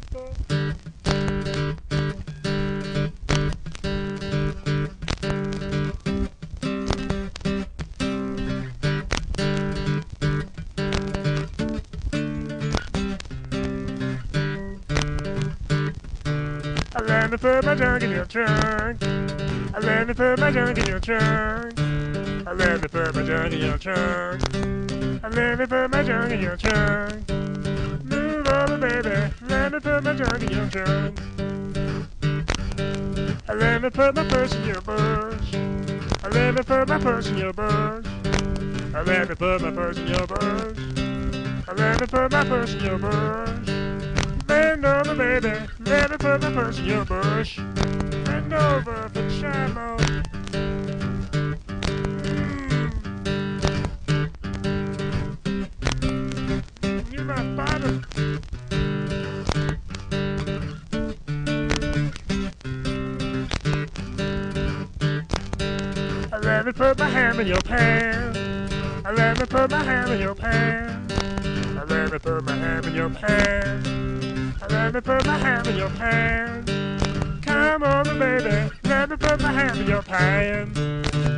I let me put my junk in your trunk. I let me put my junk in your trunk. I let me put my junk in your trunk. I let me put my junk in your trunk. Move over, baby. Let me put my junk in your trunk. I let me put my purse in your bush. I let me put my purse in your bush. I let me put my purse in your bush. I let me put my purse in your bush. Bend over, baby. Let me put my purse in your bush. Bend over for Chamo. You're my father. I let me put my hand in your pants. I let me put my hand in your pants. I let me put my hand in your pants. I let me put my hand in your pants. Come over, baby. Let me put my hand in your pants.